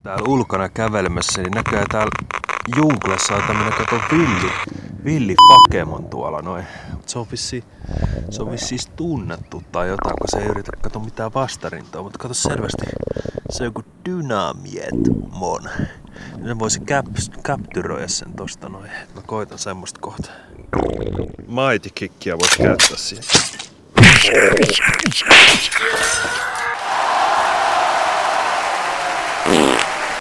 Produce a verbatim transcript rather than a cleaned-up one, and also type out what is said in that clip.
Täällä ulkona kävelemässä, niin näköjään täällä junglessa on tämmönen kato villi, villi Fakemon tuolla noin. Mut se on vissiin, se on vissiin tunnettu tai jotain, kun se ei yritä kato mitään vastarintaa. Mutta kato selvästi, se on joku Dynamiet-mon. Ne voisi cap- capturoida sen tosta noin. Mä koitan semmoista kohta. Mighty Kickia voisi käyttää siihen.